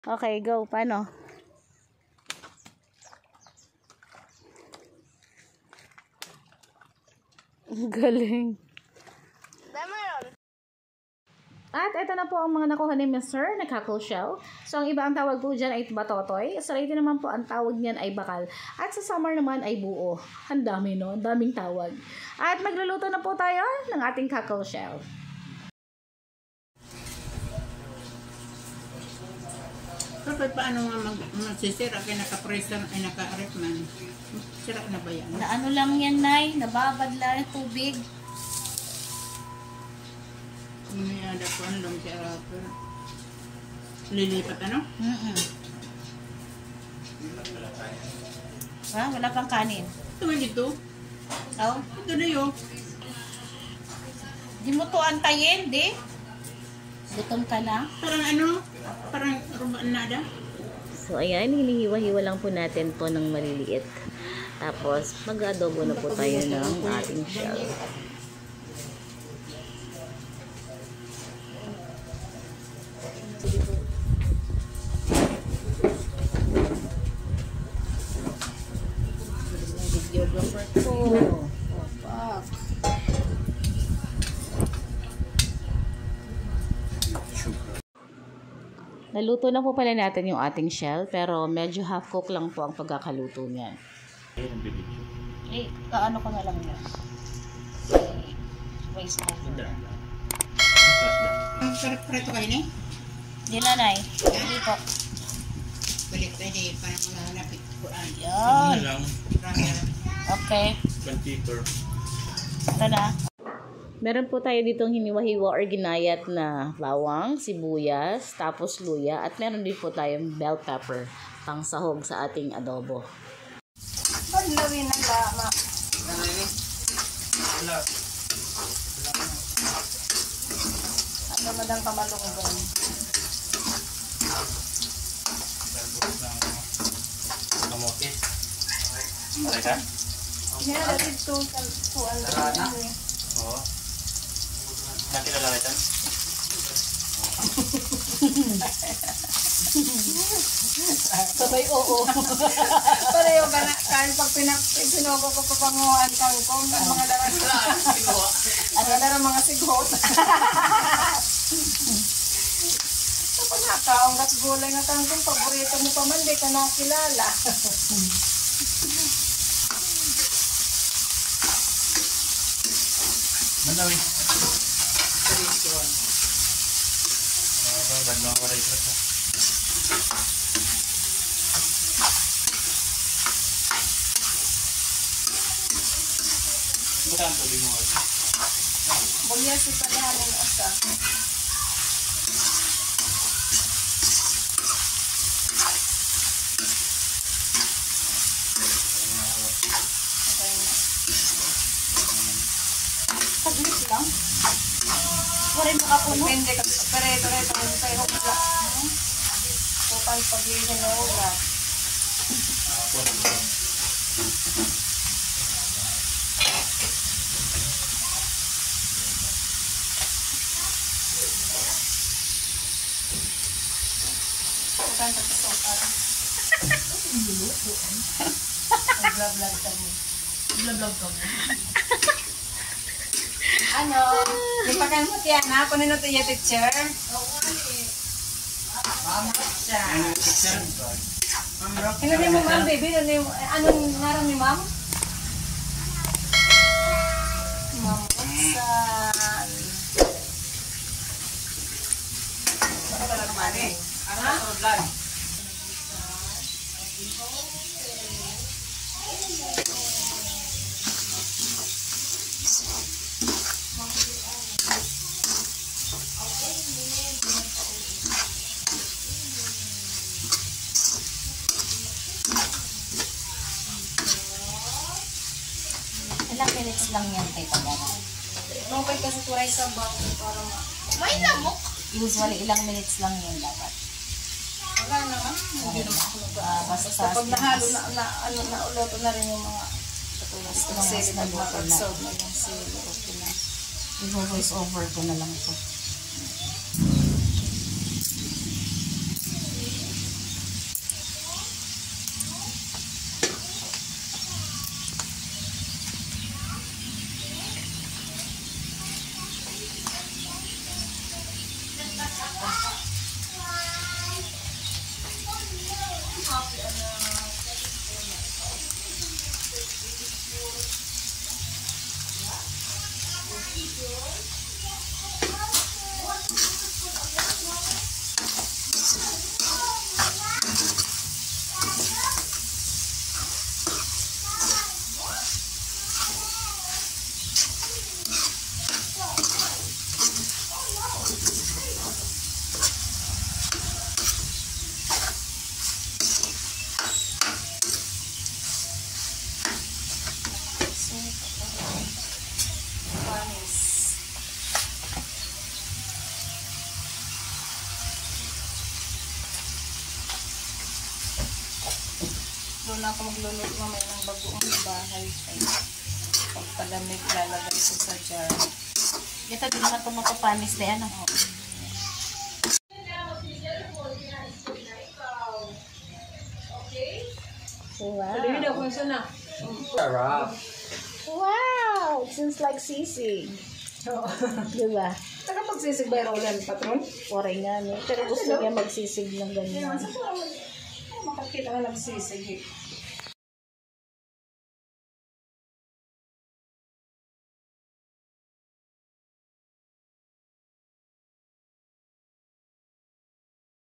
Okay, go. Paano? Galing. At ito na po ang mga nakuha ni Mr. na cockle shell. So, ang iba ang tawag po dyan ay batotoy. Sa Leyte naman po, ang tawag niyan ay bakal. At sa summer naman ay buo. Ang dami, no? Ang daming tawag. At magluluto na po tayo ng ating cockle shell. Kapag paano nga magsisira kaya naka-pressure ay naka-rep man. Sira na ba yan? Na ano lang yan, Nay? Nababadla ng tubig. May ada ko ang lang siya rapper. Lilipat ano? Wala pang kanin. Ito nga dito. Oh? Ito na yun. Di mo to antayin, di? Gutom ka na? Parang ano? Parang rumaan nada. So, ayan, hinihiwa-hiwa lang po natin to ng maliliit. Tapos, mag-adobo na po tayo ng ating shell. Videographer ko. Oh, fuck. Naluto na po pala natin yung ating shell, pero medyo half cook lang po ang pagkakaluto niyan. Kaano ko na lang yun? Waste na. Ang preto kayo ni? Hindi na, Nay. Hindi po. Balik tayo di para mahanap ito. Yan. Okay. Ito na. Meron po tayo ditong hiniwa-hiwa or ginayat na bawang, sibuyas, tapos luya, at meron din po tayong bell pepper pang sahog sa ating adobo. Panlawin ang lama. Ano madang kamalunggan? Kamote. Mereka? Meron dito tuan. Oo. Nanti lalawitan? Sabay oo. Pareho ka na, kahit pag pinugo ko pa panguhan kangkong, ang mga darang mga sighot. Kapag nakaong gat gulay nga kangkong, paborito mo pa man, di ka nakilala. Mandawi. Bandang waray ka. Bukan to limo. Bulya si padahanin asa. Saglit lang. Warin makapuno. Depende ka, pero kung sa'yo ko lang. Kupan pag-ihin na ulat. Kupan pag-isok parang. Nag-vlog ka mo. Nag-vlog ka mo. Ano? Di pa kayo mutiyan na? Kung nino tayo teacher? Oo, siya. Ano ni mo ma'am, baby? Anong ngarang ni ma'am? Ma'am Roxanne. Ano ba lang mani? Ano ba sa vlog? Ilang minutes lang yan kay Pagana. Mungkin kasi turay sa bang para May lamok! Usually, ilang minutes lang yan dapat. wala naman. Hindi naman ako Basta sa pag nahalo na uloto na rin yung mga sili na mag-absorb na yung sili. Okay na. i-voice over ko na lang ito. muna ako magluluto mamaya ng bagoong bahay. Ay, pagpalamig, lalagay ko sa jar. Ito din naman ito makapanis na yan. Wow. Sarap. Wow! It seems like sisig. Diba? Tagapagsisig ba yung ulan, patron? Oray nga, no? Pero gusto niya magsisig ng ganyan. Makakita ka nagsisig.